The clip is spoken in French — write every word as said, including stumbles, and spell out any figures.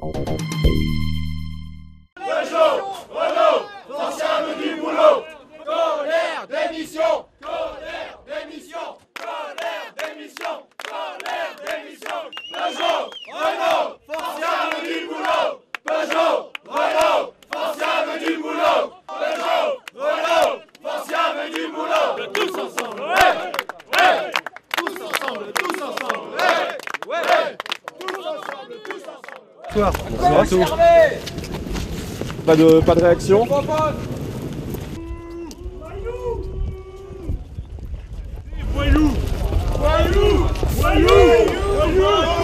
Peugeot, Renault, Lancia veut du boulot. Colère, démission. Colère, démission. Colère, démission. Colère, démission. Peugeot, Renault, Lancia veut du boulot. Peugeot, Renault, Lancia veut du boulot. Peugeot, Renault, Lancia veut du boulot. Tous ensemble, ouais, ouais. Tous ensemble, tous ensemble, ouais, ouais. Tous ensemble, tous ensemble. Bonsoir. Bonsoir. Pas de, pas de réaction. Voyou, voyou, voyou, voyou.